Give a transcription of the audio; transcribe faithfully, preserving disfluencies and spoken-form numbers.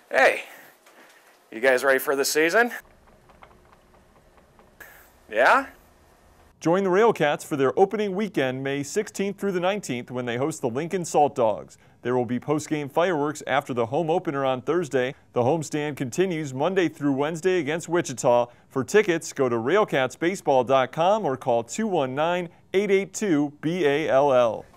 Hey, you guys ready for the season? Yeah? Join the Railcats for their opening weekend, May sixteenth through the nineteenth, when they host the Lincoln Salt Dogs. There will be post-game fireworks after the home opener on Thursday. The homestand continues Monday through Wednesday against Wichita. For tickets, go to railcats baseball dot com or call two one nine, eight eight two, B A L L.